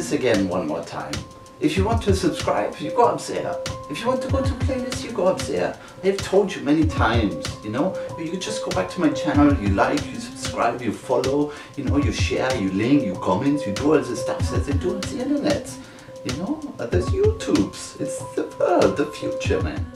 this again one more time. If you want to subscribe, you go up there. If you want to go to playlist, you go up there. I've told you many times, you know, you just go back to my channel, you like, you subscribe, you follow, you know, you share, you link, you comment, you do all the stuff that they do on the internet. You know, there's YouTubes. It's the world, the future, man.